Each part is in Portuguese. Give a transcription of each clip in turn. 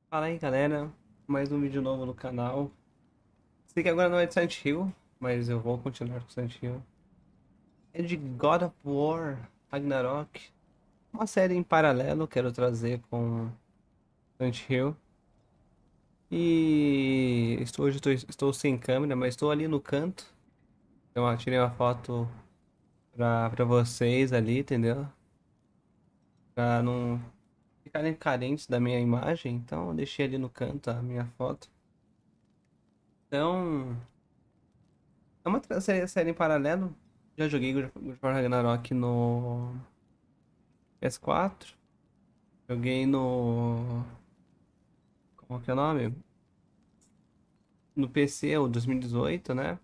Fala aí galera, mais um vídeo novo no canal. Sei que agora não é de Silent Hill, mas eu vou continuar com Silent Hill. É de God of War Ragnarok, uma série em paralelo quero trazer com Silent Hill. E hoje estou sem câmera, mas estou ali no canto. Eu tirei uma foto pra vocês ali, entendeu? Pra não ficarem carentes da minha imagem, então eu deixei ali no canto a minha foto. Então. É uma série em paralelo. Já joguei God of War Ragnarok no PS4. Joguei no. Como que é o nome? No PC, o 2018, né?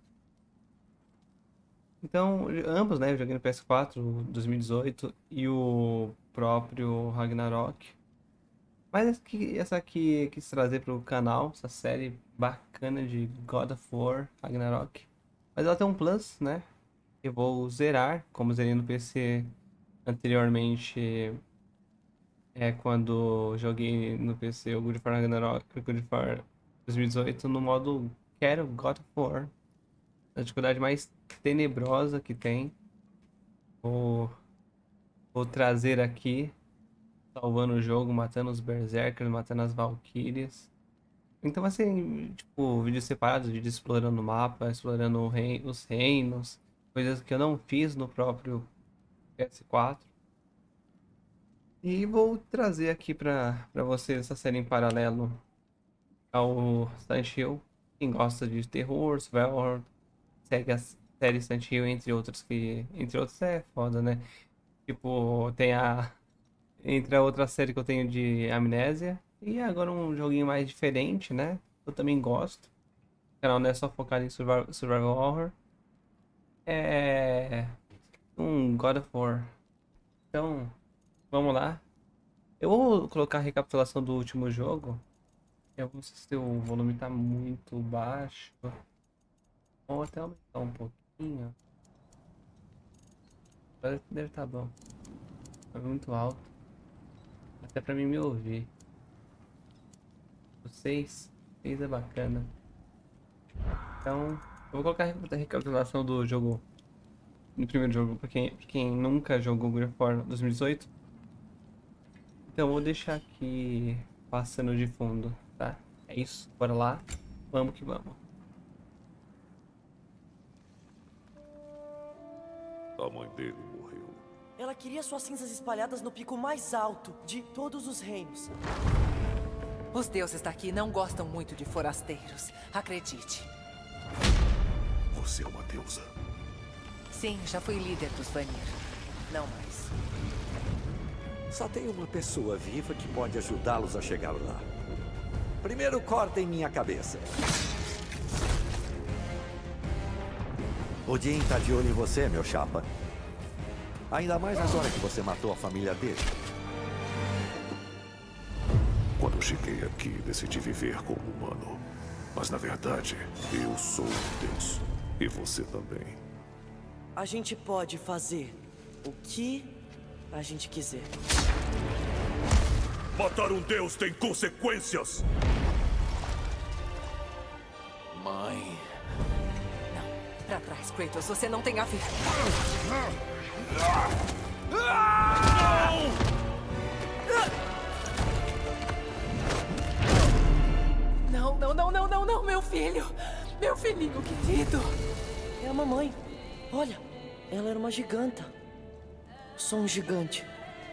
Então, ambos, né? Eu joguei no PS4, o 2018 e o próprio Ragnarok. Mas essa aqui quis trazer pro canal, essa série bacana de God of War Ragnarok. Mas ela tem um plus, né? Eu vou zerar, como zerei no PC anteriormente. É quando joguei no PC o God of War Ragnarok, o God of War 2018 no modo Quero God of War. A dificuldade mais tenebrosa que tem. Vou, vou trazer aqui, salvando o jogo, matando os Berserkers, matando as Valkyrias. Então vai ser tipo vídeos separados, vídeos explorando o mapa, explorando os reinos, coisas que eu não fiz no próprio PS4. E vou trazer aqui pra vocês essa série em paralelo ao Silent Hill. Quem gosta de terror, survival horror, segue a série Silent Hill, entre outros que. Entre outros é foda, né? Tipo, tem a. Entre a outra série que eu tenho de Amnésia. E agora um joguinho mais diferente, né? Eu também gosto. O canal não é só focado em survival horror. É. Um God of War. Então, vamos lá. Eu vou colocar a recapitulação do último jogo. Eu não sei se o volume tá muito baixo. Ou até aumentar um pouquinho. Agora deve estar bom. Tá muito alto. Até pra mim me ouvir. O 6. 6 é bacana. Então, eu vou colocar a recapitulação do jogo. No primeiro jogo, pra quem nunca jogou God of War 2018. Então, eu vou deixar aqui passando de fundo, tá? É isso. Bora lá. Vamos que vamos. A mãe dele morreu. Ela queria suas cinzas espalhadas no pico mais alto de todos os reinos. Os deuses daqui não gostam muito de forasteiros, acredite. Você é uma deusa. Sim, já fui líder dos Vanir. Não mais. Só tem uma pessoa viva que pode ajudá-los a chegar lá. Primeiro cortem minha cabeça. Odin tá de olho em você, meu chapa. Ainda mais agora que você matou a família dele. Quando eu cheguei aqui, decidi viver como humano. Mas na verdade, eu sou um deus. E você também. A gente pode fazer o que a gente quiser. Matar um deus tem consequências! Mãe. Não, pra trás, Kratos, você não tem a ver. Não, não, não, não, não, não, meu filho! Meu filhinho querido! É a mamãe. Olha, ela era uma giganta. Sou um gigante.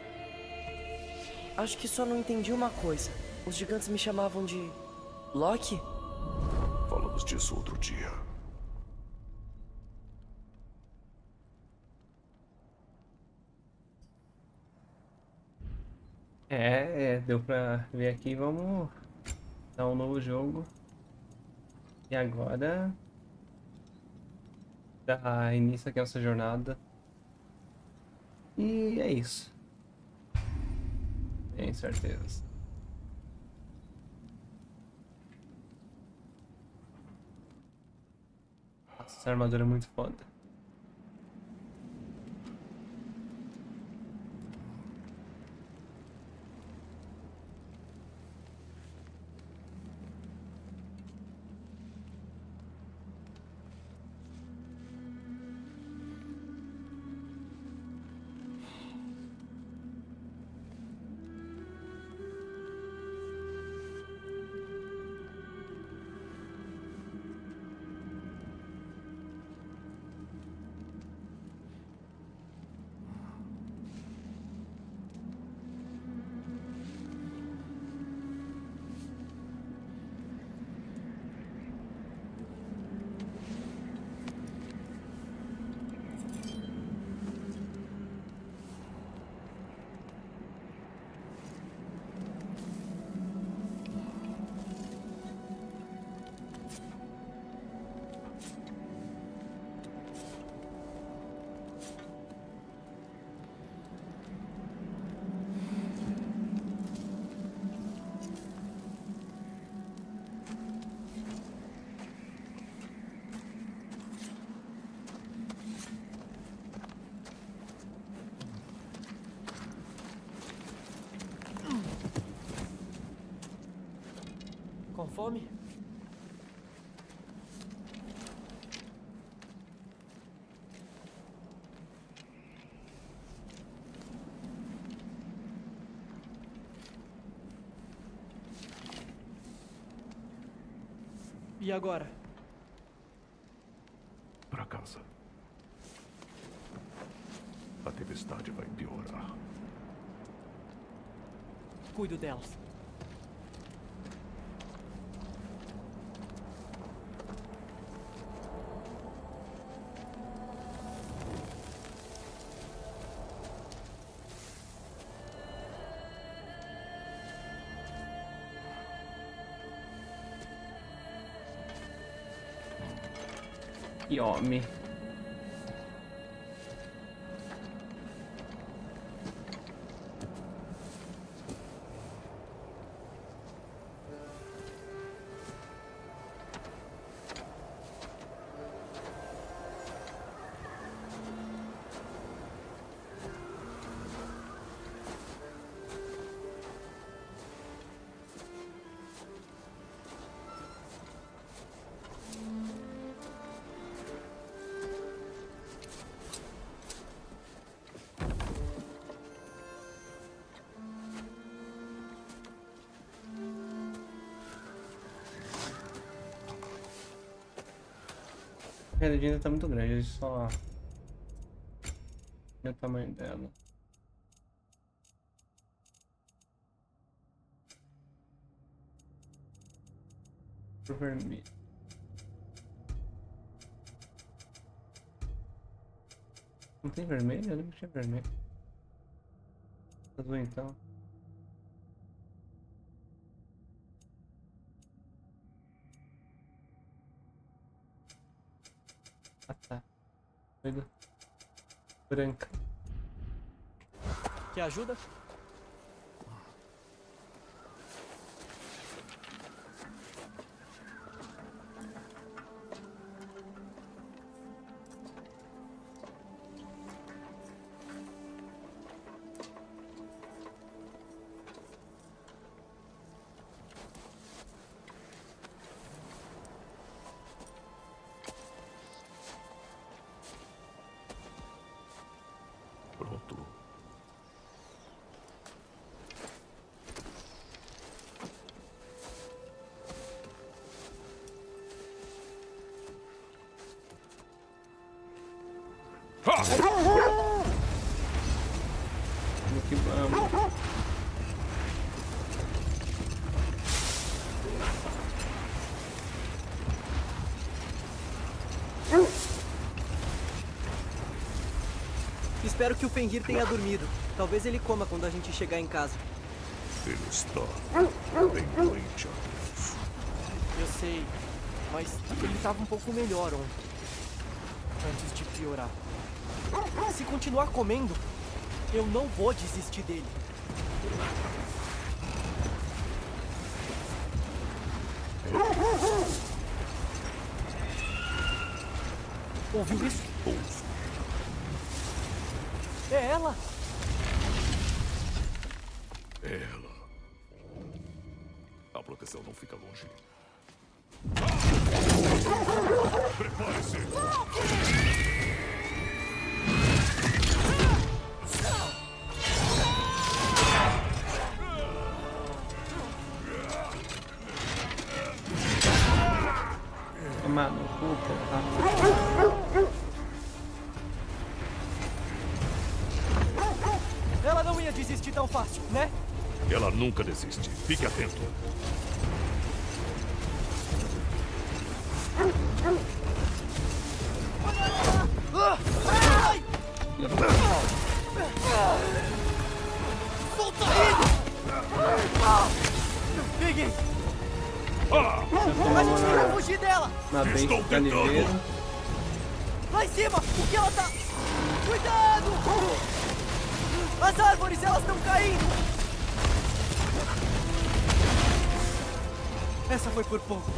Acho que só não entendi uma coisa. Os gigantes me chamavam de Loki? Falamos disso outro dia. Deu pra ver aqui. Vamos dar um novo jogo. E agora, dar início aqui a nossa jornada. E é isso. Tem certeza. Nossa, essa armadura é muito foda. Com fome? E agora? Pra casa. A tempestade vai piorar. Cuido delas. Que homem. A rede ainda tá muito grande, só o tamanho dela. Pro vermelho. Não tem vermelho? Eu lembro que tinha vermelho. Azul então. Ah tá. Doido. Branca. Quer ajuda? Pronto. Que vamos. Espero que o Fenrir tenha dormido. Talvez ele coma quando a gente chegar em casa. Ele está bem doente, Atreus. Eu sei, mas ele estava um pouco melhor ontem. Antes de piorar. Se continuar comendo, eu não vou desistir dele. Ouviu isso? Ouço. É ela! É ela. A proteção não fica longe. Prepare-se! Mano, puta, tá. Ela não ia desistir tão fácil, né? Ela nunca desiste. Fique atento. Ai! Solta ele! Peguei! A gente tem que fugir dela! Na base Estou do caniveiro. Lá em cima! O que ela tá... Cuidado! As árvores, elas estão caindo! Essa foi por pouco.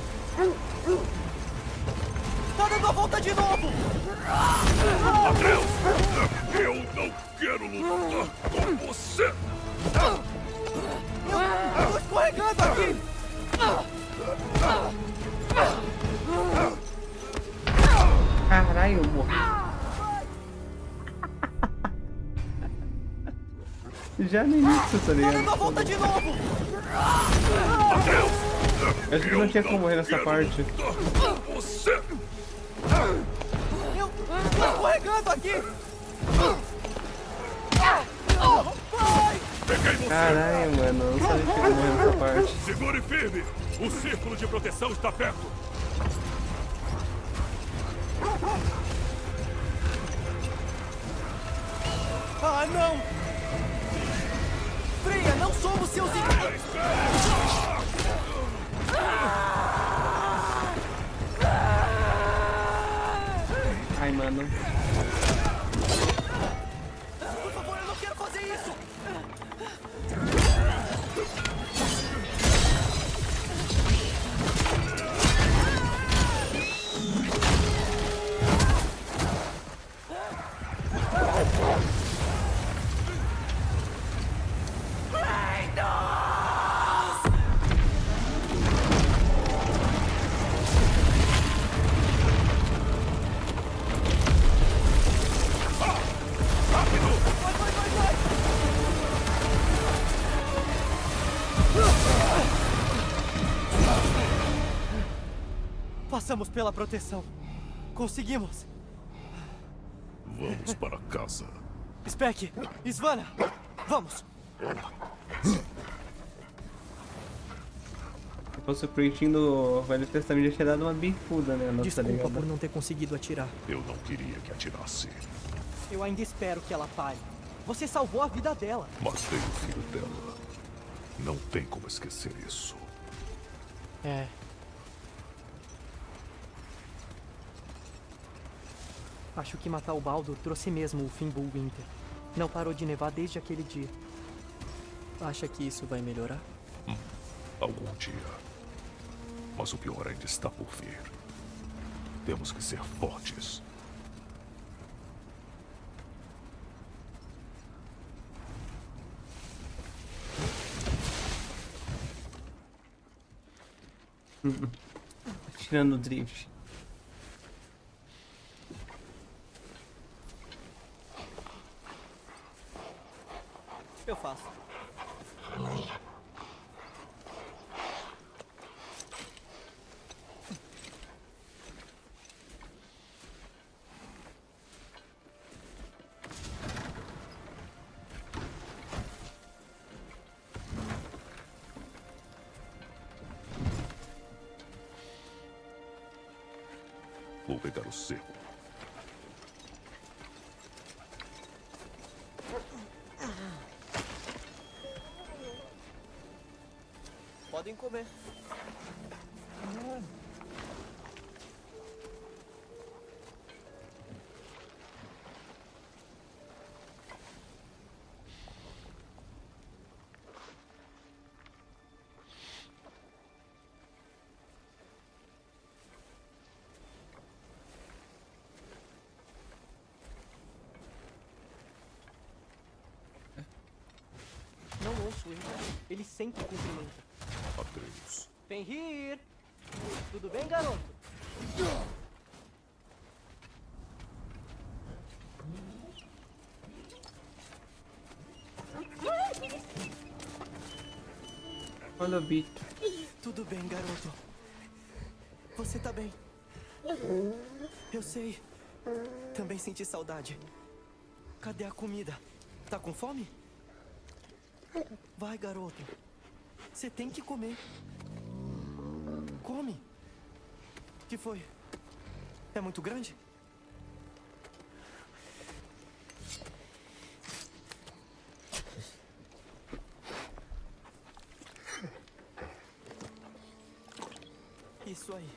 Tá dando a volta de novo! Atreus! Eu não quero lutar com você! Eu tô escorregando aqui! Caralho, eu morri. Já no início, tá ligado? Dando a volta de novo! Eu acho que não tinha como morrer nessa parte. Eu tô escorregando aqui! Caralho, mano, eu não sabia que ia morrer nessa parte. Segure firme! O círculo de proteção está perto! Ah, não! Freia, não somos seus inimigos! Ai, mano. Por favor, eu não quero fazer isso! Passamos pela proteção. Conseguimos. Vamos para casa. Spec, Svanna, vamos. Se fosse o printing do Velho Testamento, já tinha dado uma bicuda, né? Nossa, tá Desculpa ligado? por não ter conseguido atirar. Eu não queria que atirasse. Eu ainda espero que ela pare. Você salvou a vida dela. Matei o filho dela. Não tem como esquecer isso. É. Acho que matar o Baldur trouxe mesmo o Fimbulwinter. Não parou de nevar desde aquele dia. Acha que isso vai melhorar? Algum dia. Mas o pior ainda está por vir. Temos que ser fortes. Tirando o drift. Eu faço. Vou pegar o cerco. Podem comer. Não ouço ele. Ele sempre cumprimenta. Atreus. Fenrir! Tudo bem, garoto? Olha o Bito. Tudo bem, garoto. Você tá bem. Eu sei. Também senti saudade. Cadê a comida? Tá com fome? Vai, garoto. Você tem que comer. Come. Que foi? É muito grande? Isso aí.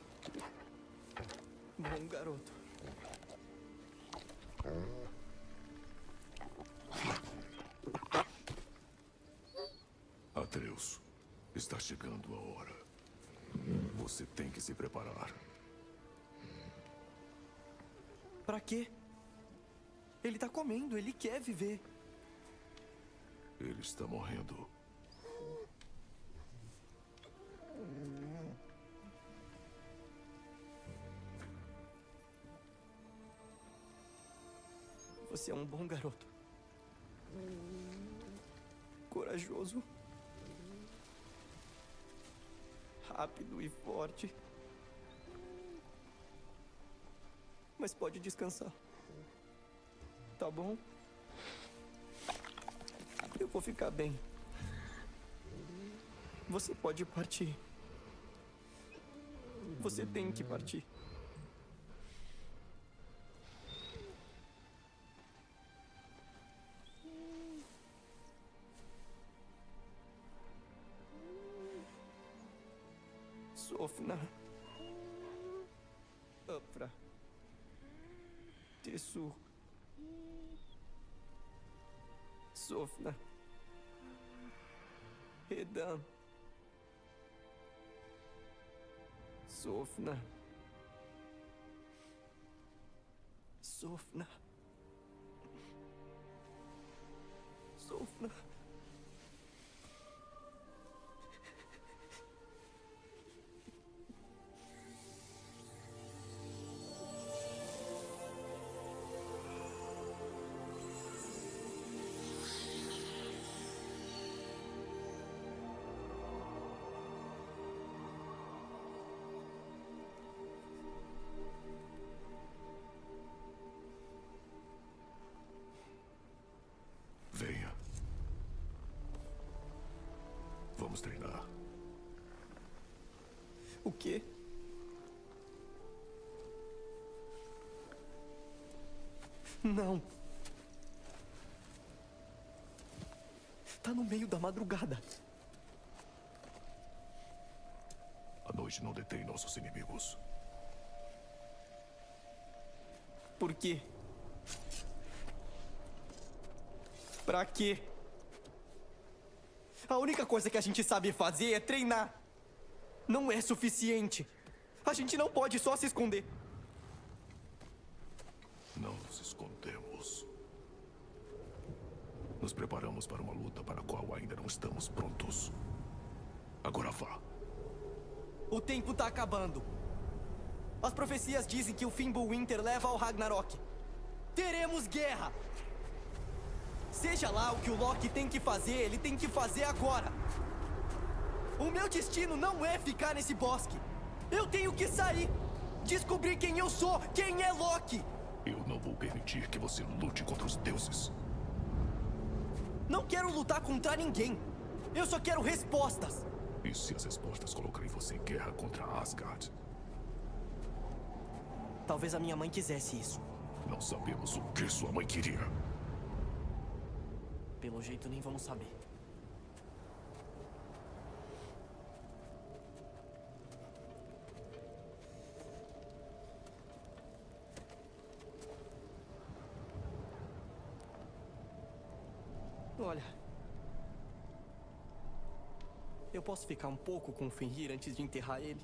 Bom garoto. Atreus, está chegando a hora. Você tem que se preparar. Pra quê? Ele tá comendo, ele quer viver. Ele está morrendo. Você é um bom garoto. Corajoso. Rápido e forte. Mas pode descansar. Tá bom? Eu vou ficar bem. Você pode partir. Você tem que partir. Sofna. Upra. Tesu. Sofna. Redan. Sofna. Sofna. Sofna. Venha. Vamos treinar. O quê? Não. Tá no meio da madrugada. A noite não detém nossos inimigos. Por quê? Pra quê? A única coisa que a gente sabe fazer é treinar. Não é suficiente. A gente não pode só se esconder. Não nos escondemos. Nos preparamos para uma luta para a qual ainda não estamos prontos. Agora vá. O tempo tá acabando. As profecias dizem que o Fimbulwinter leva ao Ragnarok. Teremos guerra. Seja lá o que o Loki tem que fazer, ele tem que fazer agora. O meu destino não é ficar nesse bosque. Eu tenho que sair. Descobrir quem eu sou, quem é Loki. Eu não vou permitir que você lute contra os deuses. Não quero lutar contra ninguém. Eu só quero respostas. E se as respostas colocarem você em guerra contra Asgard? Talvez a minha mãe quisesse isso. Não sabemos o que sua mãe queria. Pelo jeito, nem vamos saber. Olha... Eu posso ficar um pouco com o Fenrir antes de enterrar ele?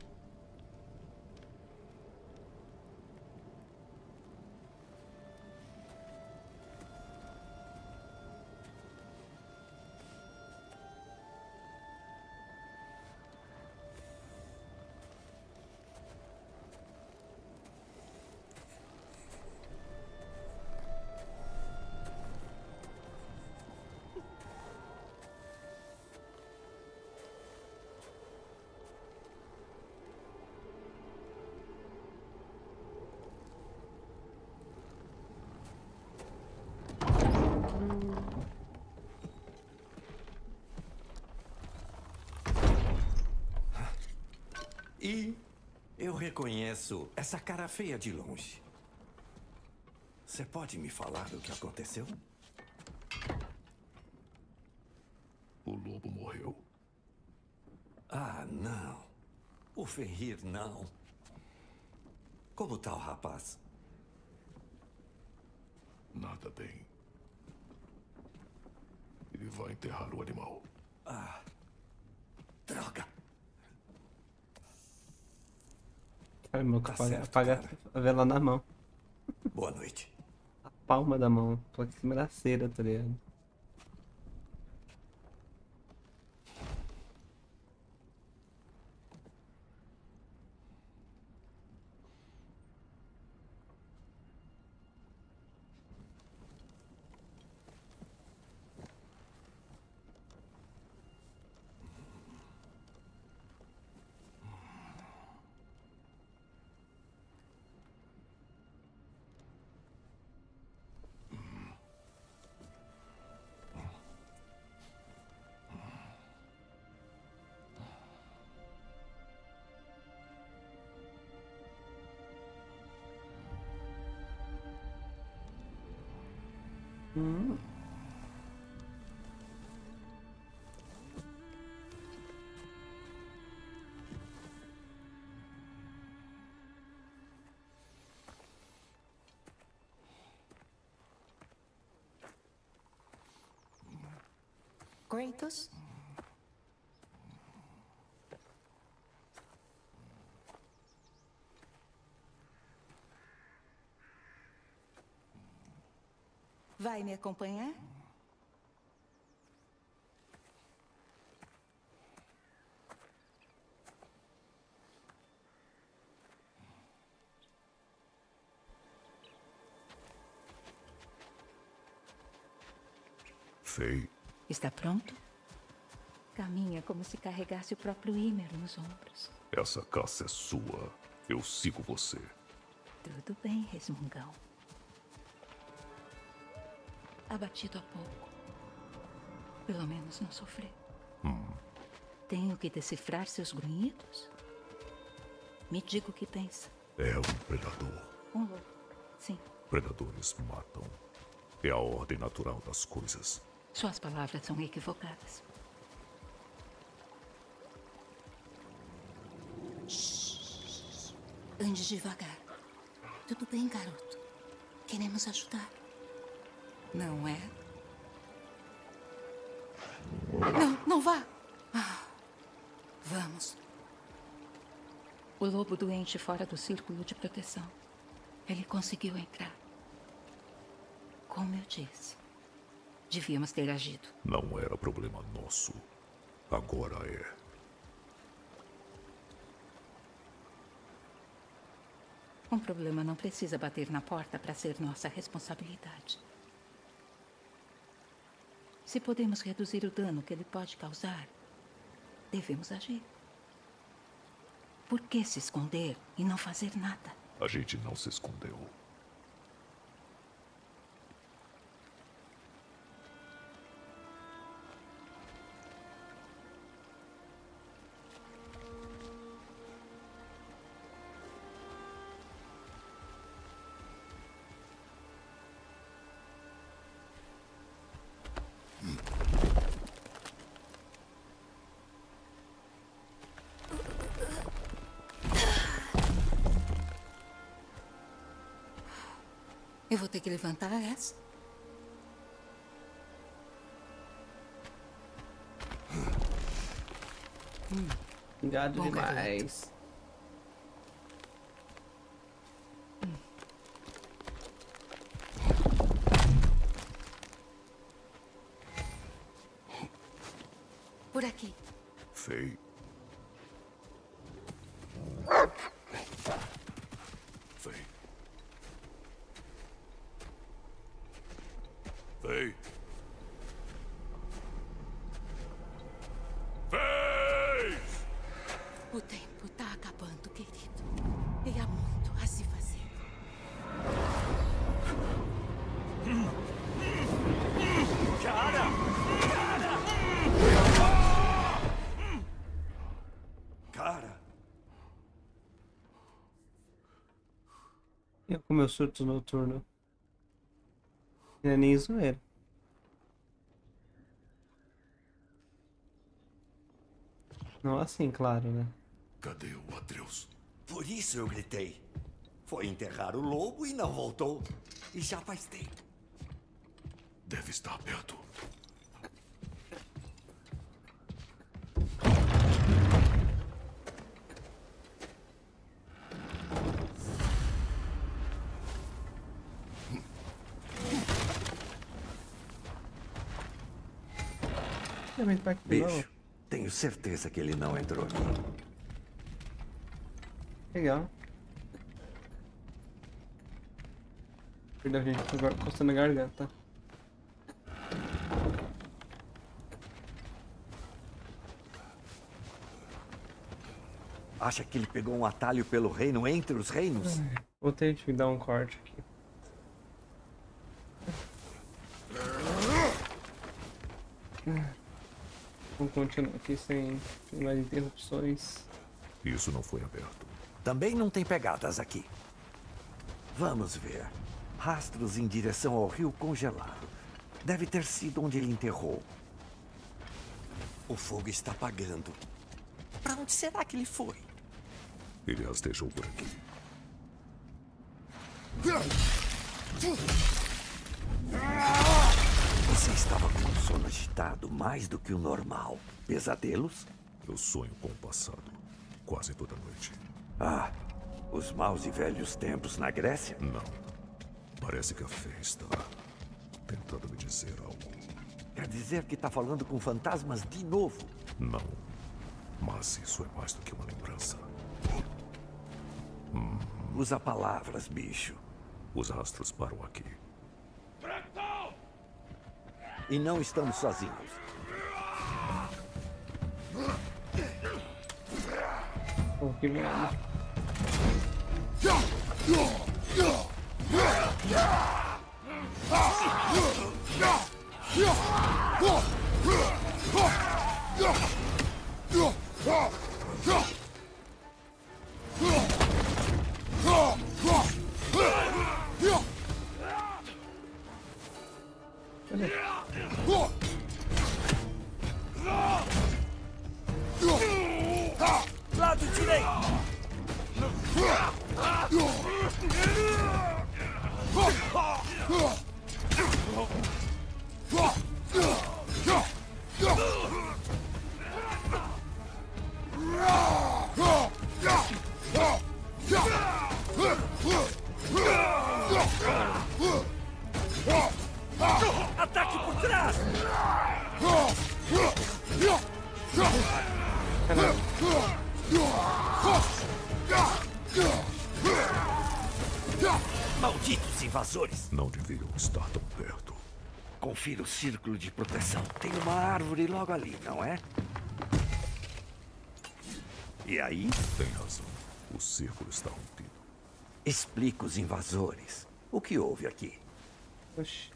E eu reconheço essa cara feia de longe. Você pode me falar o que aconteceu? O lobo morreu. Ah, não. O Fenrir, não. Como tá o rapaz? Nada bem. Ele vai enterrar o animal. Droga. Cara, meu, Tá apaga, certo, apaga cara. a vela na mão. Boa noite. A palma da mão. Tô aqui em cima da cera, tá ligado? Hum. Kratos? Vai me acompanhar? Fei, Está pronto? Caminha como se carregasse o próprio Ymer nos ombros. essa caça é sua. Eu sigo você. Tudo bem, resmungão. Abatido há pouco. Pelo menos não sofrer. Tenho que decifrar seus grunhidos? Me diga o que pensa. É um predador. Um lobo. Sim. Predadores matam. É a ordem natural das coisas. Suas palavras são equivocadas. Ande devagar. Tudo bem, garoto. Queremos ajudar. Não é? Não, não vá! Vamos. O lobo doente fora do círculo de proteção. Ele conseguiu entrar. Como eu disse, devíamos ter agido. Não era problema nosso. Agora é. Um problema não precisa bater na porta para ser nossa responsabilidade. Se podemos reduzir o dano que ele pode causar, devemos agir. Por que se esconder e não fazer nada? A gente não se escondeu. Eu vou ter que levantar essa. Gado Bom, demais. Por aqui. Fei. Fei. Fei. Fei! O tempo tá acabando, querido. E há muito a se fazer. Cara, Eu com meu surto noturno. Não é nem zoeira. Não assim, claro, né? Cadê o Atreus? por isso eu gritei. Foi enterrar o lobo e não voltou. E já faz tempo. Deve estar perto. Também tá aqui, Bicho, tenho certeza que ele não entrou aqui. Legal. Perdão, gente, tô agora coçando a garganta. Acha que ele pegou um atalho pelo reino entre os reinos? Vou ter que dar um corte aqui. Vamos continuar aqui sem mais interrupções. Isso não foi aberto. Também não tem pegadas aqui. Vamos ver. Rastros em direção ao rio congelado. Deve ter sido onde ele enterrou. O fogo está apagando. Para onde será que ele foi? Ele rastejou por aqui. Você estava com um sono agitado mais do que o normal. Pesadelos? Eu sonho com o passado. Quase toda noite. Ah, os maus e velhos tempos na Grécia? Não. Parece que a fé está tentando me dizer algo. Quer dizer que está falando com fantasmas de novo? Não. Mas isso é mais do que uma lembrança. Usa palavras, bicho. Os rastros param aqui. E não estamos sozinhos. Pô, que merda. Lado direito! Ataque por trás! Malditos invasores! Não deviam estar tão perto. Confira o círculo de proteção. Tem uma árvore logo ali, não é? E aí? Tem razão. O círculo está rompido. Explica os invasores. O que houve aqui? Oxi.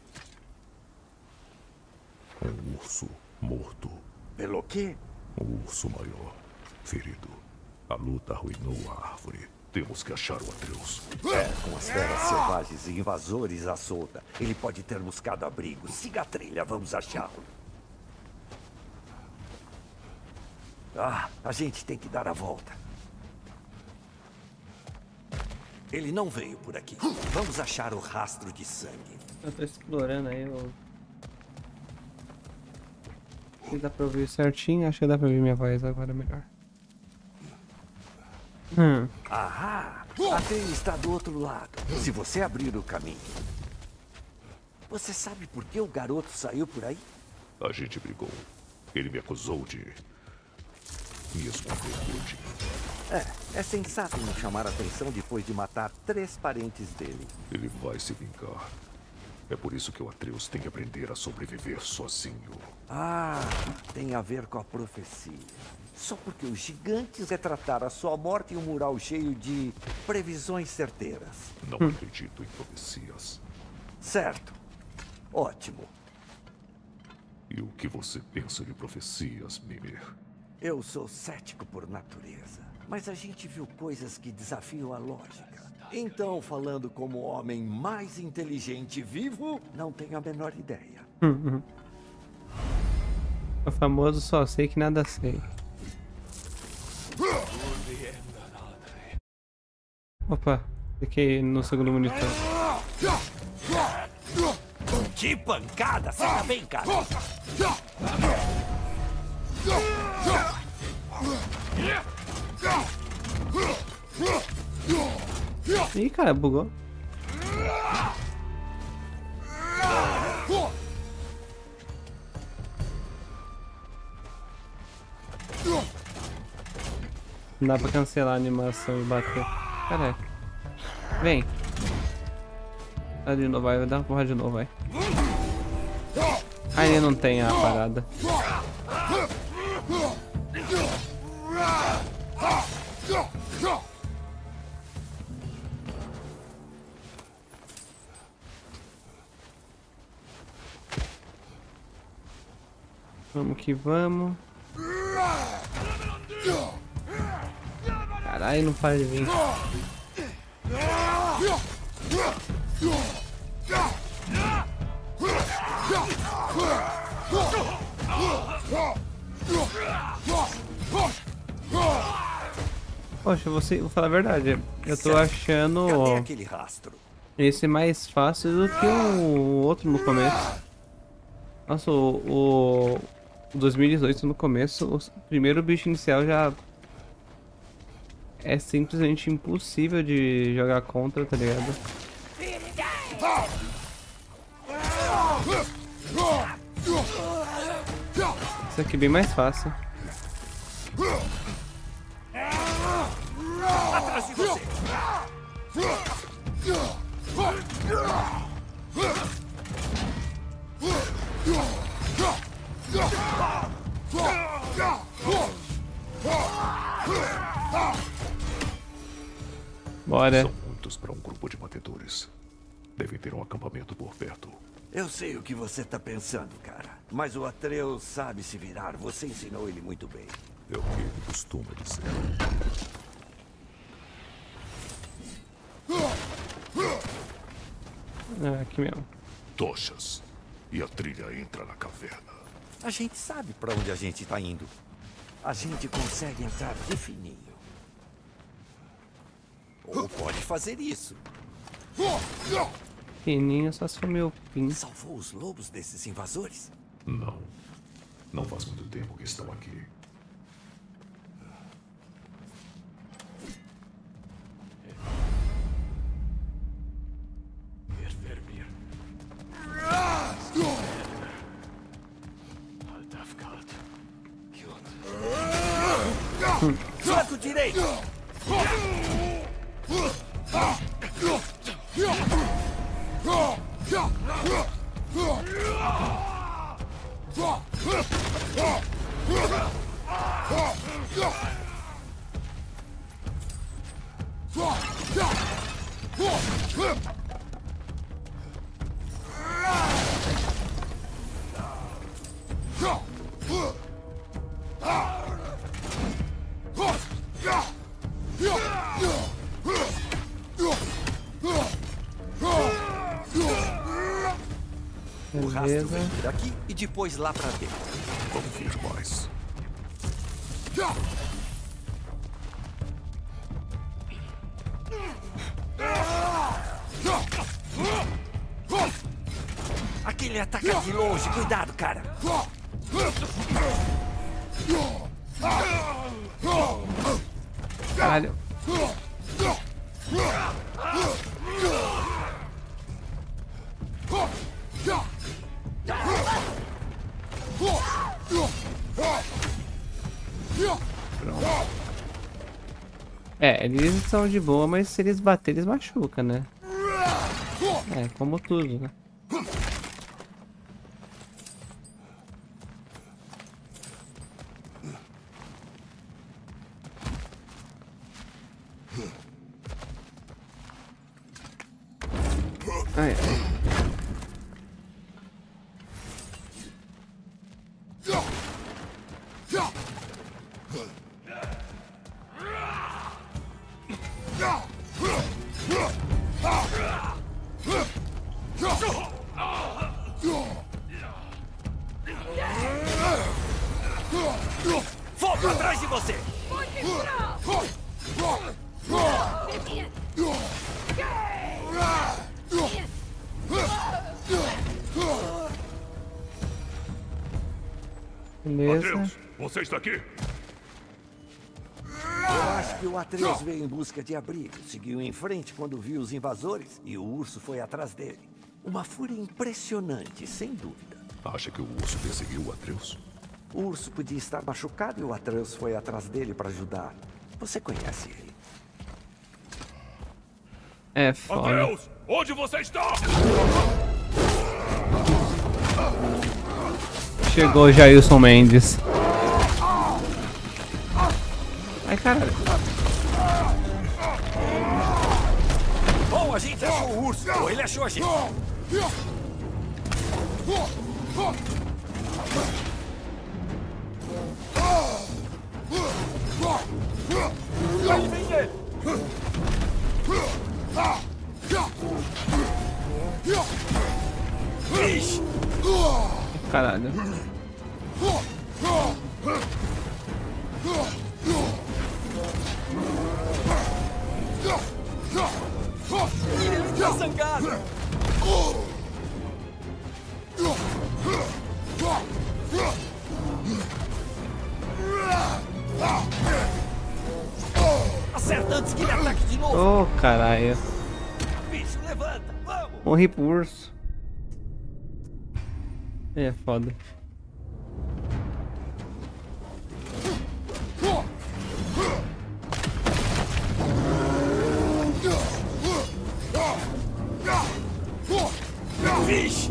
Um urso morto. Pelo quê? Um urso maior. Ferido. A luta arruinou a árvore. Temos que achar o Atreus. Com as feras selvagens e invasores à solta, ele pode ter buscado abrigo. Siga a trilha, vamos achá-lo. Ah, a gente tem que dar a volta. Ele não veio por aqui. Vamos achar o rastro de sangue. Eu tô explorando aí, eu... Se dá pra ouvir certinho, acho que dá pra ouvir minha voz agora melhor. Ahá! A trilha está do outro lado. Se você abrir o caminho. Você sabe por que o garoto saiu por aí? A gente brigou. Ele me acusou de me esconder hoje. É sensato não chamar a atenção depois de matar 3 parentes dele. Ele vai se vingar. É por isso que o Atreus tem que aprender a sobreviver sozinho. Ah, tem a ver com a profecia. Só porque os gigantes retrataram a sua morte em um mural cheio de previsões certeiras. Não acredito em profecias. Certo. Ótimo. E o que você pensa de profecias, Mimir? Eu sou cético por natureza, mas a gente viu coisas que desafiam a lógica. Então, falando como o homem mais inteligente vivo, não tenho a menor ideia. O famoso só sei que nada sei. Opa, fiquei no segundo monitor. Que pancada! Você tá bem, cara? Ih, cara, bugou. Não dá pra cancelar a animação e bater. Caraca. Vem. Dá de novo, vai dar uma porra de novo, vai. Aí não tem a parada. Vamos que vamos. Caralho, não para de vir. Poxa, vou falar a verdade. Eu tô Cadê achando aquele rastro? esse mais fácil do que o outro no começo. Nossa, o 2018 no começo, o primeiro bicho inicial já é simplesmente impossível de jogar contra, tá ligado? Esse aqui é bem mais fácil. Atrás de você! Bora. São muitos para um grupo de batedores. Devem ter um acampamento por perto. Eu sei o que você tá pensando, cara. Mas o Atreus sabe se virar. Você ensinou ele muito bem. É o que ele costuma dizer. É, aqui mesmo. Tochas. E a trilha entra na caverna. A gente sabe pra onde a gente tá indo. A gente consegue entrar de fininho. Ou pode fazer isso. Fininho, só se for meu pin. Salvou os lobos desses invasores? Não. Não faz muito tempo que estão aqui. Flanco direito! O rastro Beleza. vem por aqui e depois lá pra dentro. Vamos ver mais. Aquele ataca de longe. Cuidado, cara. Caralho. É, eles são de boa, mas se eles baterem, eles machucam, né? É, como tudo, né? Ai, ai. Fogo atrás de você! Beleza. Atreus, você está aqui? Eu acho que o Atreus veio em busca de abrigo. Seguiu em frente quando viu os invasores e o urso foi atrás dele. Uma fúria impressionante, sem dúvida. Acha que o urso perseguiu o Atreus? O urso podia estar machucado e o Atreus foi atrás dele para ajudar. Você conhece ele. É foda. Atreus, onde você está? Chegou Jailson Mendes. Ai, caralho. Bom, a gente achou o urso. Ou ele achou a gente. Aí vem ele. Ixi. Caralho. Acerta antes que ele ataque de novo. Oh, caralho. Bicho, levanta, vamos. Morri pro urso. É foda. Vixe.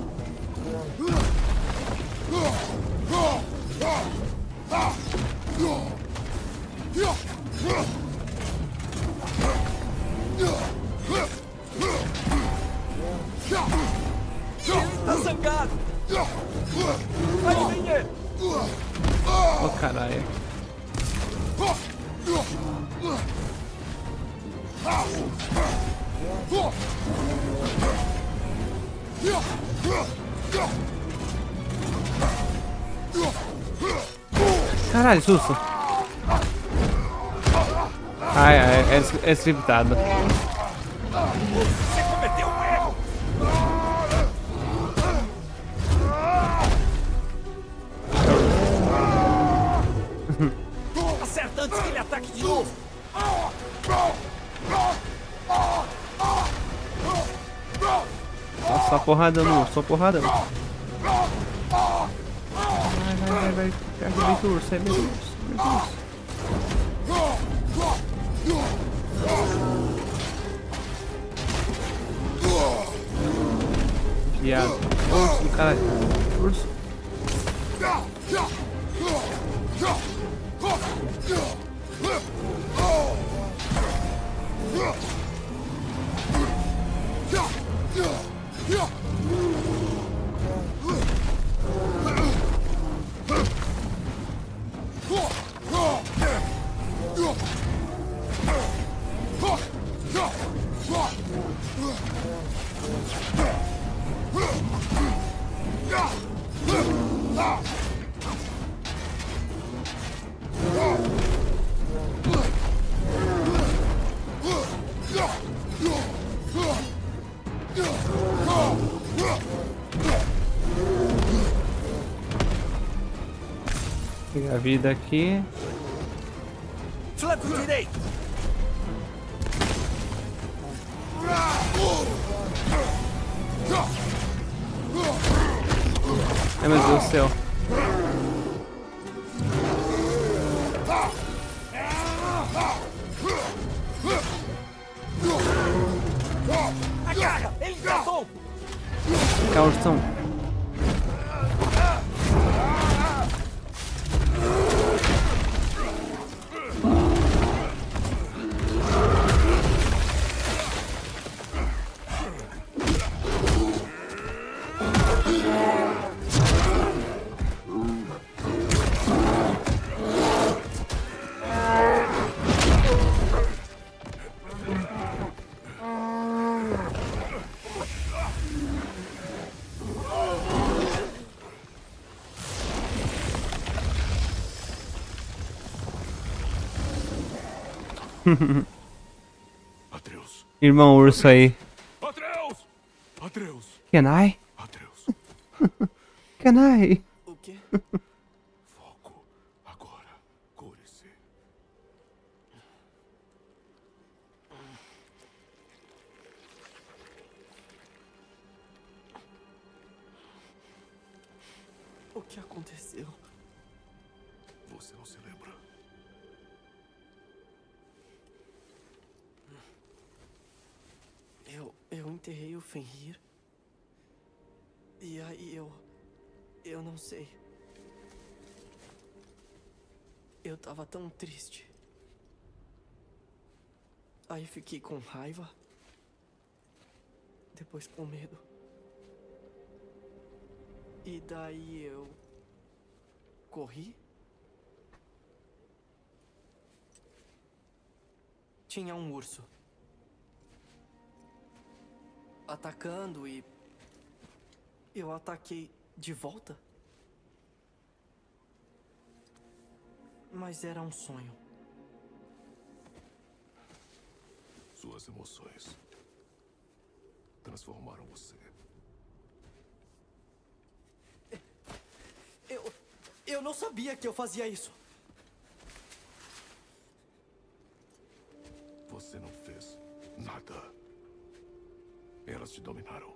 Tá zangado. Aí vem ele. Oh, caralho. Caralho, susto. Ai, ai, é scriptado. Você cometeu um erro. Acerta antes que ele ataque de novo. Nossa, só porrada no urso, só porrada. Vai. Pega bem do urso, é bem do urso. Viado. Urso do caralho. Urso. Pegar a vida aqui. Flanco direito. Ai, meu Deus do céu. Agarra, ele tratou. Calção. Atreus. Irmão urso aí. Atreus! Atreus! Can I? Atreus. Can I? O quê? Foco. Agora. Cure-se. O que aconteceu? Você não se lembra? Eu enterrei o Fenrir. E aí eu não sei. Eu tava tão triste. Aí fiquei com raiva. Depois com medo. E daí eu corri. Tinha um urso atacando e eu ataquei de volta. Mas era um sonho. Suas emoções transformaram você. Eu não sabia que eu fazia isso. Você não fez nada. Elas te dominaram.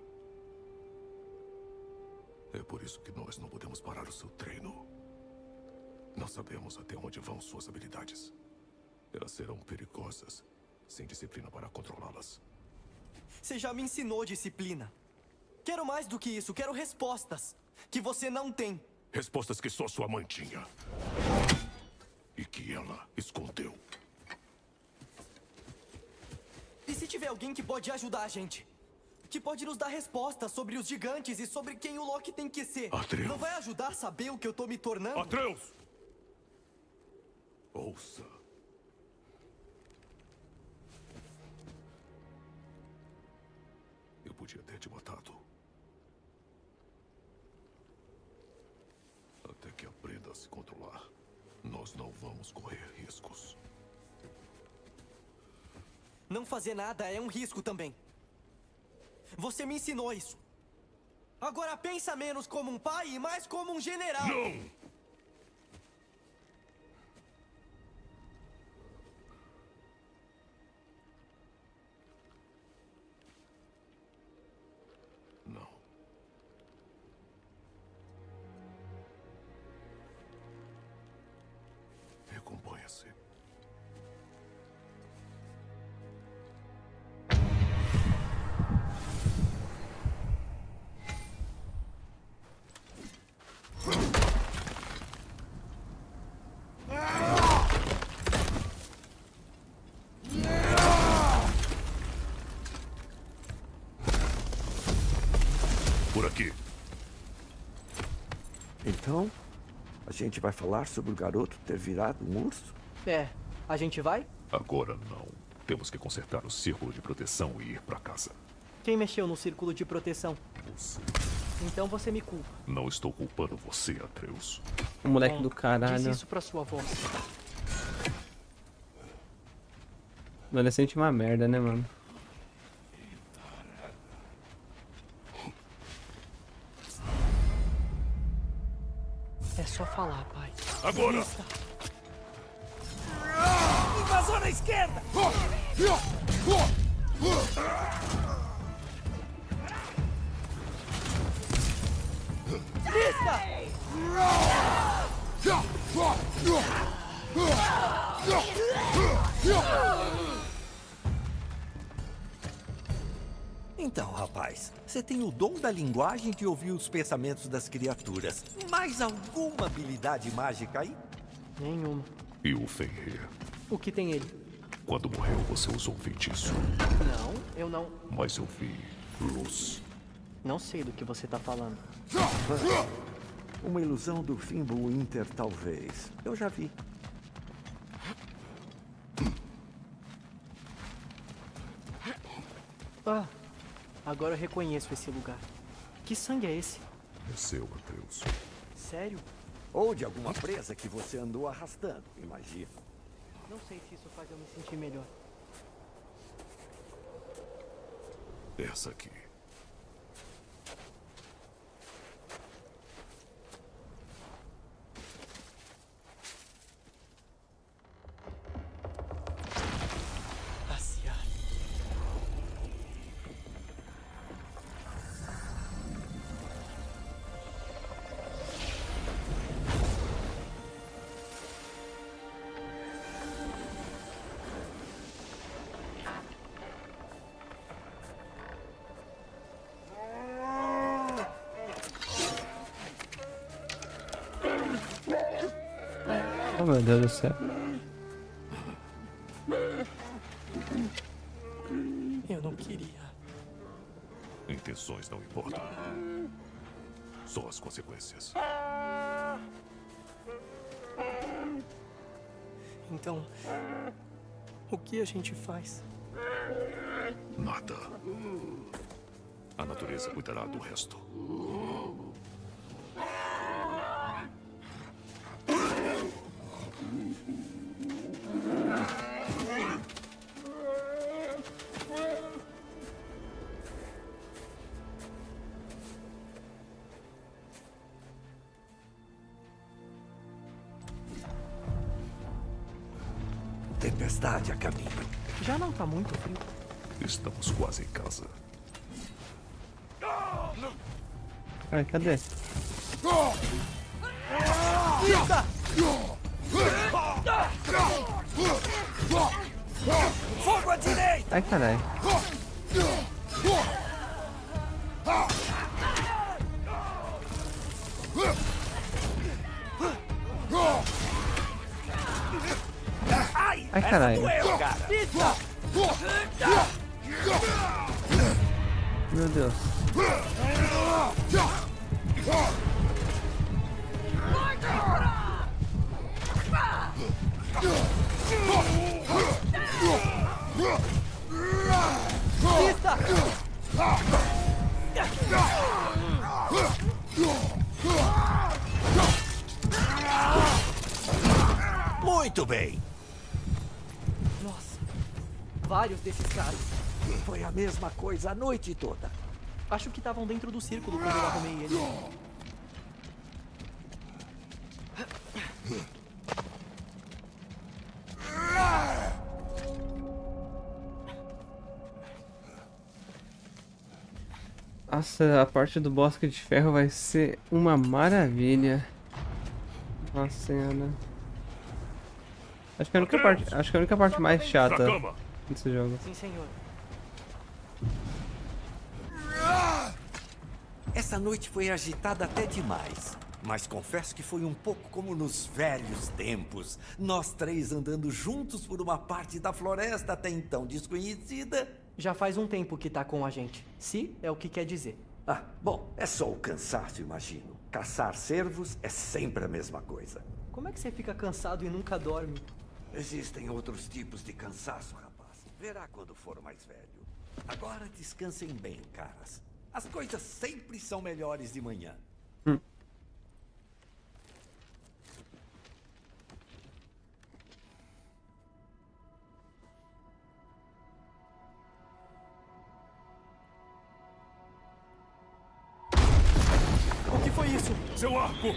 É por isso que nós não podemos parar o seu treino. Não sabemos até onde vão suas habilidades. Elas serão perigosas, sem disciplina para controlá-las. Você já me ensinou disciplina. Quero mais do que isso, quero respostas. Que você não tem. Respostas que só sua mãe tinha. E que ela escondeu. E se tiver alguém que pode ajudar a gente? Que pode nos dar respostas sobre os gigantes e sobre quem o Loki tem que ser? Atreus. Não vai ajudar a saber o que eu tô me tornando? Atreus! Ouça. Eu podia ter te matado. Até que aprenda a se controlar. Nós não vamos correr riscos. Não fazer nada é um risco também. Você me ensinou isso. Agora pensa menos como um pai e mais como um general. Não! Não. Recomponha-se. Por aqui. Então, a gente vai falar sobre o garoto ter virado um urso? É, a gente vai? Agora não. Temos que consertar o círculo de proteção e ir pra casa. Quem mexeu no círculo de proteção? Você. Então você me culpa. Não estou culpando você, Atreus. O moleque Bom, do caralho. Diz isso pra sua voz. Adolescente é uma merda, né, mano? É só falar, pai. Agora! Invasor à esquerda! Então, rapaz, você tem o dom da linguagem de ouvir os pensamentos das criaturas. Mais alguma habilidade mágica aí? Nenhuma. E o Fenrir? O que tem ele? Quando morreu, você usou um feitiço. Não, eu não. Mas eu vi luz. Não sei do que você tá falando. Uma ilusão do Fimbulwinter, talvez. Eu já vi. Ah, agora eu reconheço esse lugar. Que sangue é esse? É seu, Atreus. Sério? Ou de alguma presa que você andou arrastando, imagino. Não sei se isso faz eu me sentir melhor. Essa aqui. Passear. Oh, meu Deus do céu. Eu não queria. Intenções não importam. Só as consequências. Então, o que a gente faz? Nada. A natureza cuidará do resto. tempestade a caminho. Já não tá muito frio. Estamos quase em casa. Ai, cadê? Eita! Fogo à direita! Ai, caralho. Ai, caralho. Doeu, cara! Meu Deus. Pista! Muito bem! Nossa, vários desses caras. Foi a mesma coisa a noite toda. Acho que estavam dentro do círculo quando eu arrumei ele. Nossa, a parte do Bosque de Ferro vai ser uma maravilha. Nossa senhora. Acho que é a única parte mais chata desse jogo. Sim, senhor. Essa noite foi agitada até demais. Mas confesso que foi um pouco como nos velhos tempos. Nós três andando juntos por uma parte da floresta até então desconhecida. Já faz um tempo que tá com a gente. Se é o que quer dizer. Ah, bom, é só o cansaço, imagino. Caçar cervos é sempre a mesma coisa. Como é que você fica cansado e nunca dorme? Existem outros tipos de cansaço, rapaz. Verá quando for mais velho. Agora descansem bem, caras. As coisas sempre são melhores de manhã. O que foi isso? Seu arco!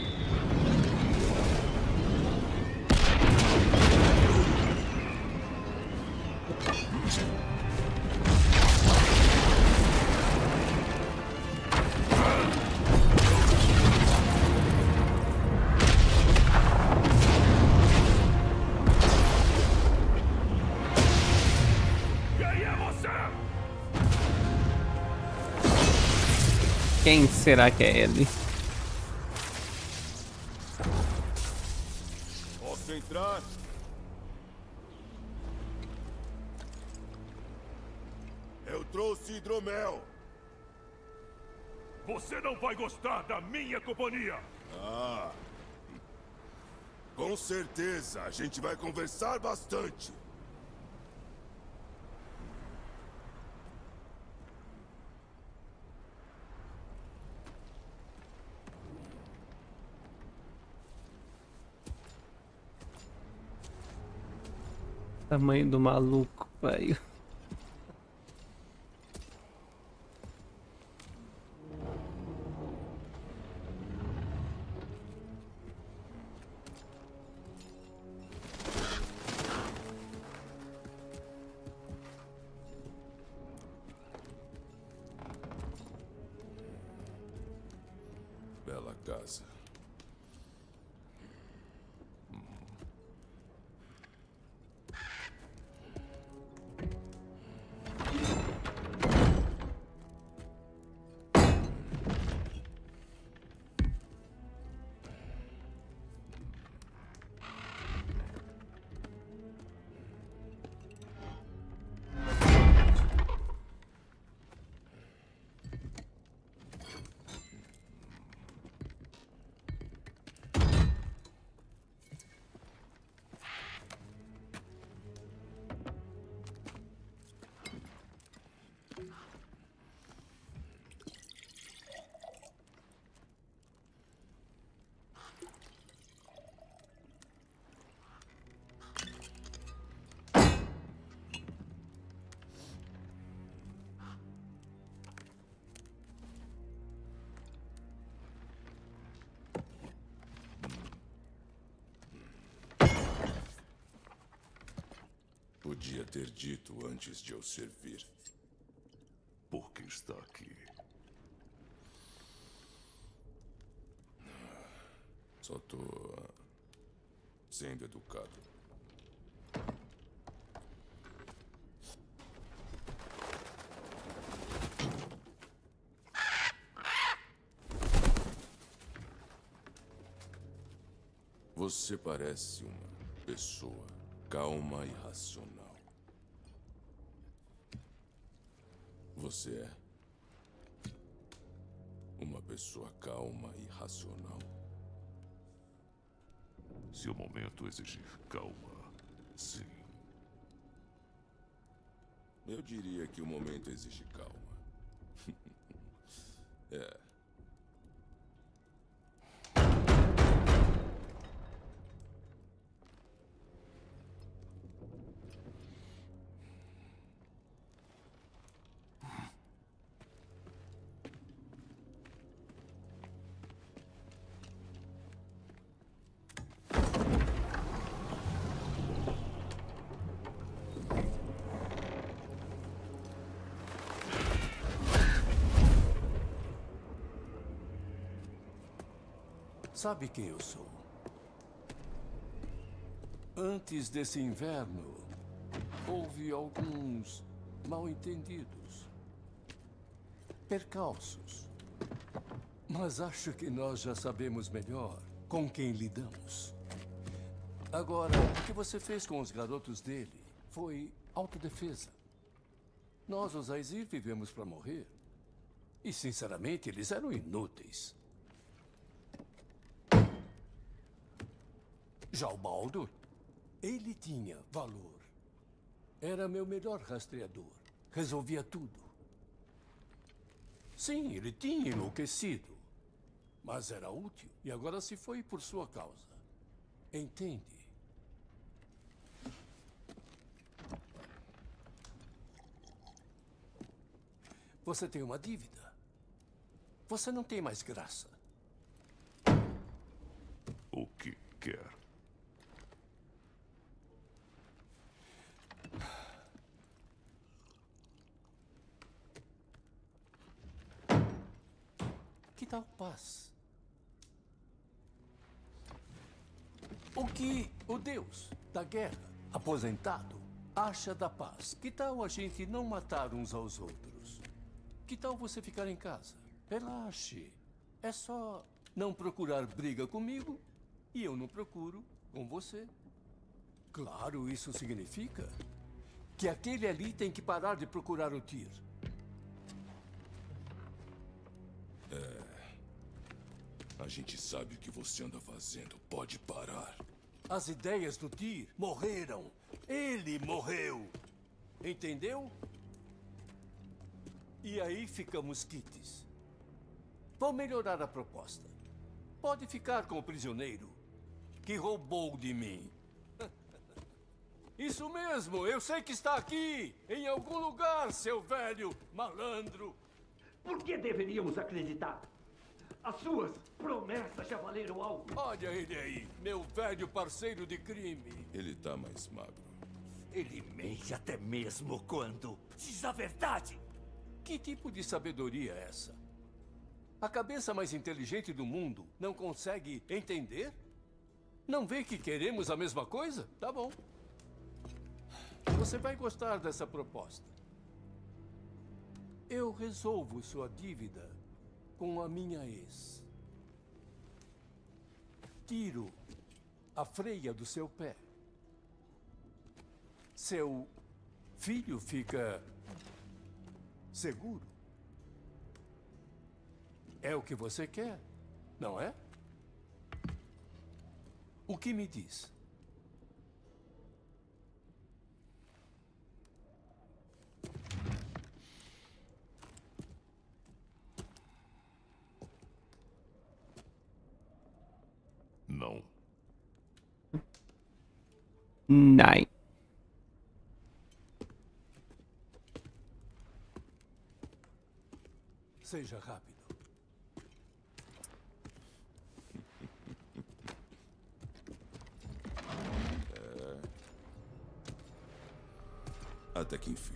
Quem será que é ele? Posso entrar? Eu trouxe hidromel. Você não vai gostar da minha companhia. Ah. Com certeza, a gente vai conversar bastante. Tamanho do maluco, velho. Bela casa. podia ter dito antes de eu servir. Por que está aqui? Só tô sendo educado. Você parece uma pessoa calma e racional. Você é uma pessoa calma e racional. Se o momento exigir calma, sim. Eu diria que o momento exige calma. É. Sabe quem eu sou? Antes desse inverno, houve alguns mal-entendidos, percalços. Mas acho que nós já sabemos melhor com quem lidamos. Agora, o que você fez com os garotos dele foi autodefesa. Nós, os Aesir, vivemos para morrer. E, sinceramente, eles eram inúteis. Já o Baldur, ele tinha valor. Era meu melhor rastreador. Resolvia tudo. Sim, ele tinha enlouquecido. Mas era útil e agora se foi por sua causa. Entende? Você tem uma dívida. Você não tem mais graça. O que quer? Que tal paz? O que o Deus da guerra, aposentado, acha da paz? Que tal a gente não matar uns aos outros? Que tal você ficar em casa? Relaxe. É só não procurar briga comigo e eu não procuro com você. Claro, isso significa que aquele ali tem que parar de procurar o Tyr. A gente sabe o que você anda fazendo. Pode parar. As ideias do Tyr morreram. Ele morreu. Entendeu? E aí ficamos quites. Vou melhorar a proposta. Pode ficar com o prisioneiro que roubou de mim. Isso mesmo, eu sei que está aqui, em algum lugar, seu velho malandro. Por que deveríamos acreditar? As suas promessas já valeram algo. Olha ele aí, meu velho parceiro de crime. Ele tá mais magro. Ele mente até mesmo quando diz a verdade. Que tipo de sabedoria é essa? A cabeça mais inteligente do mundo não consegue entender? Não vê que queremos a mesma coisa? Tá bom. Você vai gostar dessa proposta. Eu resolvo sua dívida com a minha ex. Tiro a freia do seu pé. Seu filho fica seguro. É o que você quer, não é? O que me diz? Não. Nine. Seja rápido. Até que enfim.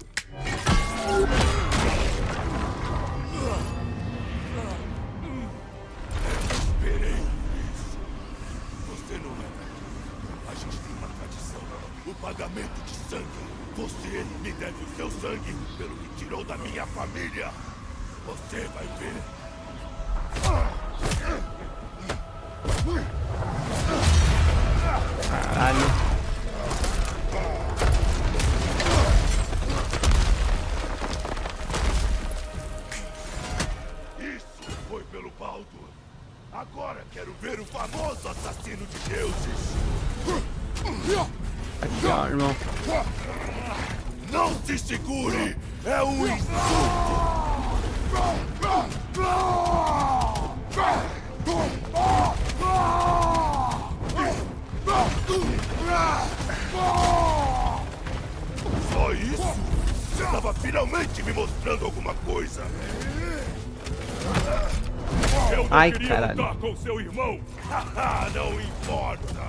Esperei isso. Você não é. A gente tem uma tradição. O pagamento de sangue. Você me deve o seu sangue pelo que tirou da minha família. Você vai ver. Caralho. Isso foi pelo Baldur. Agora quero ver o famoso assassino de deuses. Aqui, ó, irmão. Não se segure! É um insulto! Só isso? Você estava finalmente me mostrando alguma coisa! Eu não queria caralho. lutar com seu irmão! Não importa!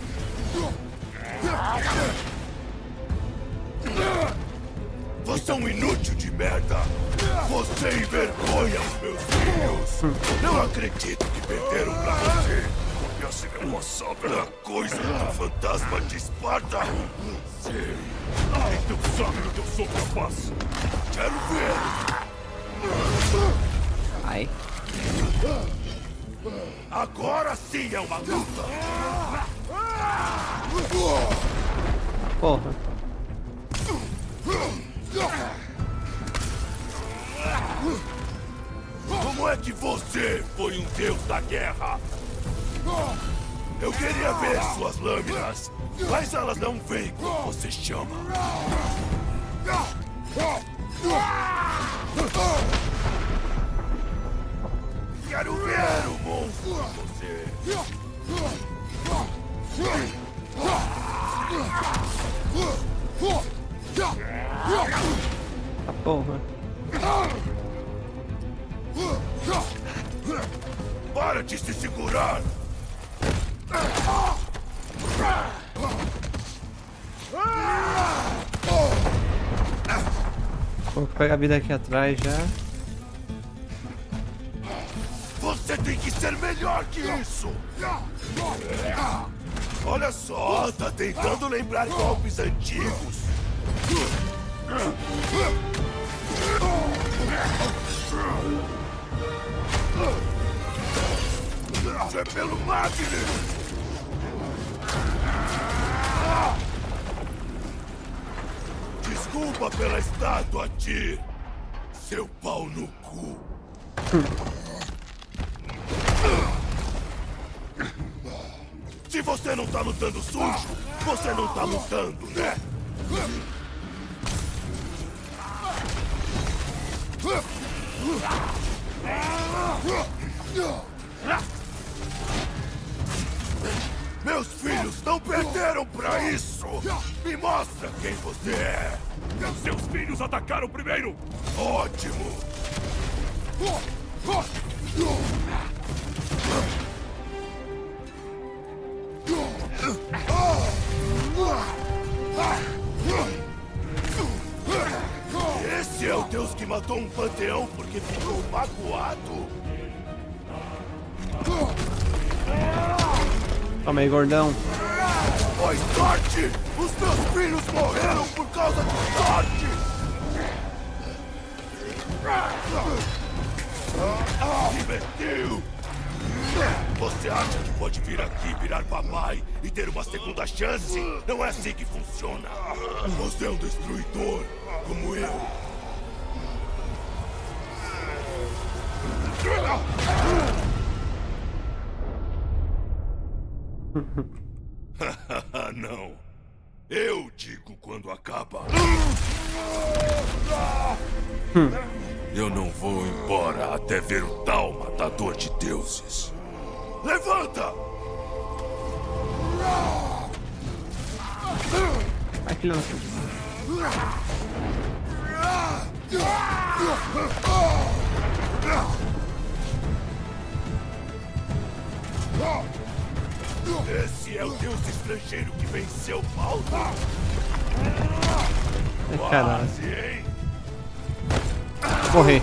Você é um inútil de merda! Você envergonha os meus filhos! Não acredito que perderam pra você! Ia ser uma sobra coisa do fantasma de Esparta! Sei! Então sabe do que eu sou capaz! Quero ver! Ai. Agora sim é uma luta! Porra. Como é que você foi um deus da guerra? Eu queria ver suas lâminas, mas elas não vêm quando você chama. Quero ver o monstro de você. Tá porra. Para de se segurar! Vou pegar a vida aqui atrás já. Você tem que ser melhor que isso! Olha só, tá tentando lembrar golpes antigos. Isso é pelo Magnus! Desculpa pela estátua, Tyr. Seu pau no cu. Se você não tá lutando sujo, você não tá lutando, né? Meus filhos não perderam pra isso! Me mostra quem você é! Seus filhos atacaram primeiro! Ótimo! Esse é o deus que matou um panteão porque ficou magoado? Toma aí, gordão. Foi sorte! Os meus filhos morreram por causa de sorte! Divertiu! Você acha que pode vir aqui, virar papai e ter uma segunda chance? Não é assim que funciona! Você é um destruidor, como eu! Não. Eu digo quando acaba. Eu não vou embora até ver o tal matador de deuses. Levanta! Vai, filho. Esse é o deus estrangeiro que venceu Baldur. Caralho. Morrer.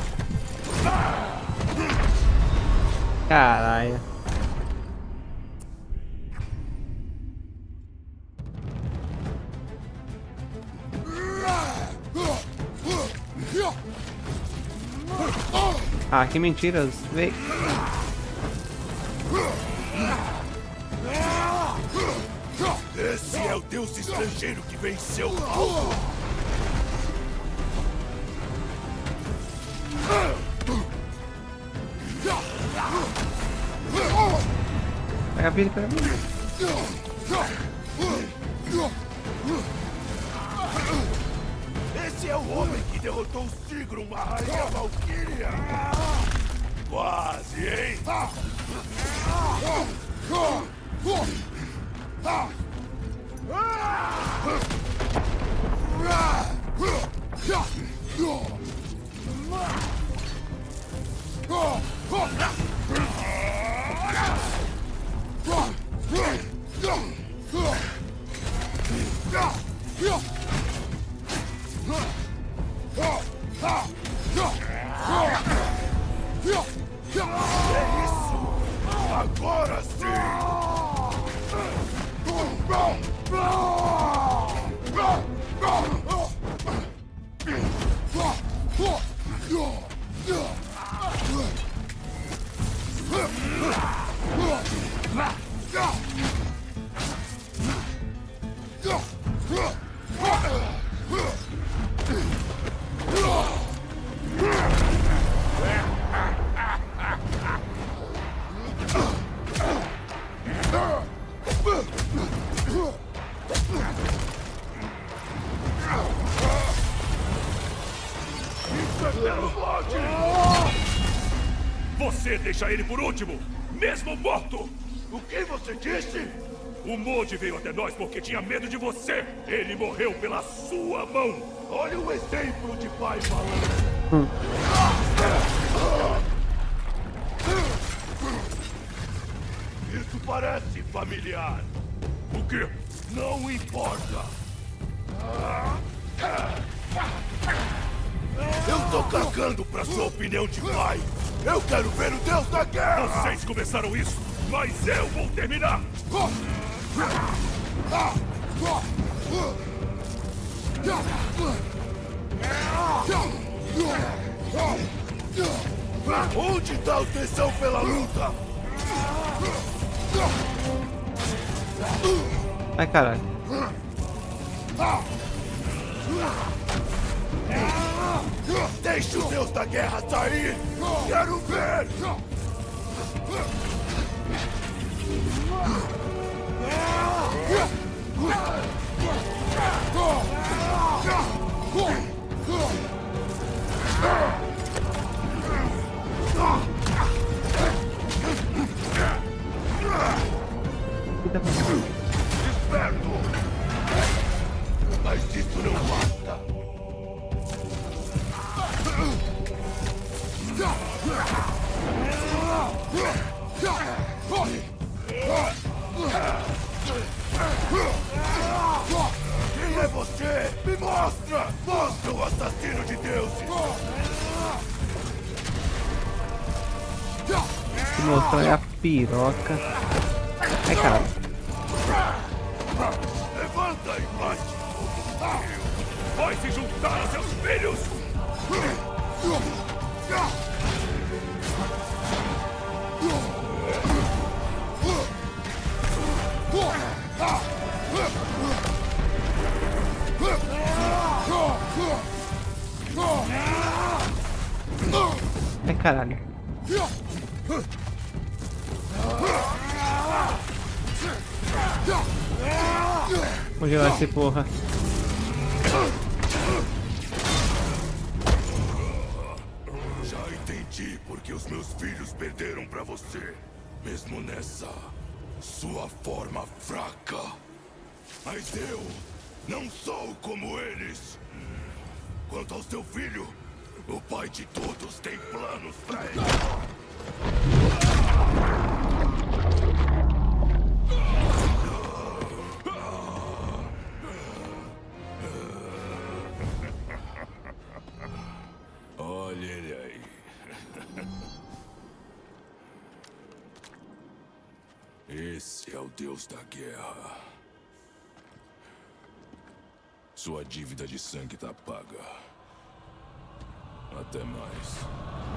Caralho. Ah, que mentiras. Vem. Esse é o deus estrangeiro que venceu Baldur. Pega a vida, pega a vida. Esse é o homem que derrotou Sigrun, a rainha Valkyria. Quase, hein? É isso! Agora sim! Você deixa ele por último, mesmo morto! O que você disse? O Modi veio até nós porque tinha medo de você. Ele morreu pela sua mão. Olha o exemplo de pai falando. Isso parece familiar. O quê? Não importa. Eu tô cagando pra sua opinião de pai. Eu quero ver o Deus da Guerra! Vocês começaram isso, mas eu vou terminar! Onde tá o tesão pela luta? Ai, caralho. Deixe o Deus da Guerra sair! Quero ver! Esperto! Mas isso não basta! Quem é você? Me mostra! Mostra o assassino de deuses! Se mostrar a piroca. Ai, caralho. Levanta e bate! Vai se juntar a seus filhos! Ai, caralho. Vou jogar esse porra. Já entendi porque os meus filhos perderam pra você. Mesmo nessa sua forma fraca. Mas eu não sou como eles. Quanto ao seu filho, o pai de todos tem planos pra ele. Esse é o deus da guerra. Sua dívida de sangue tá paga. Até mais.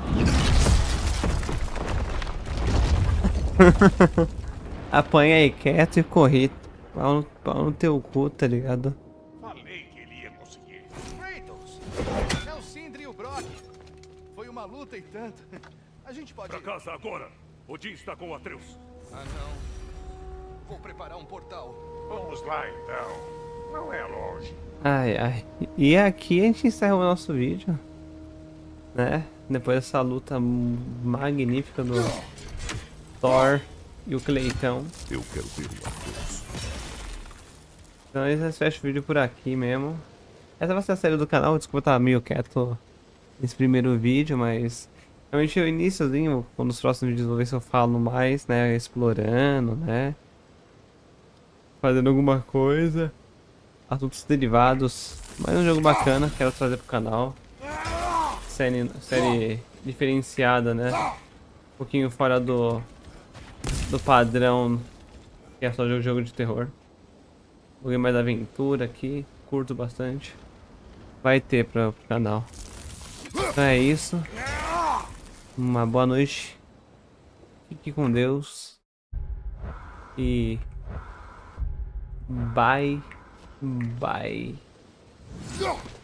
Apanha aí quieto e correr. Pau no teu cu, tá ligado? Falei que ele ia conseguir. Kratos! É o Sindri e o Brock. Foi uma luta e tanto. A gente pode... Pra casa agora. Odin está com o Atreus. Ah, não. Vou preparar um portal. Vamos lá, então. Não é longe. Ai, ai. E aqui a gente encerra o nosso vídeo, né? Depois dessa luta magnífica do Thor e o Cleitão. Eu quero ver o Atreus. Então a gente fecha o vídeo por aqui mesmo. Essa vai ser a série do canal. Desculpa estar meio quieto nesse primeiro vídeo, mas realmente o iniciozinho, nos próximos vídeos vou ver se eu falo mais, né? Explorando, né? Fazendo alguma coisa. Assuntos derivados. Mais um jogo bacana, quero trazer pro canal. Série diferenciada, né? Um pouquinho fora do padrão, que é só jogo de terror. Um pouquinho mais aventura aqui, curto bastante. Vai ter pro canal. Então é isso. Uma boa noite. Fique com Deus. E... bye. Bye.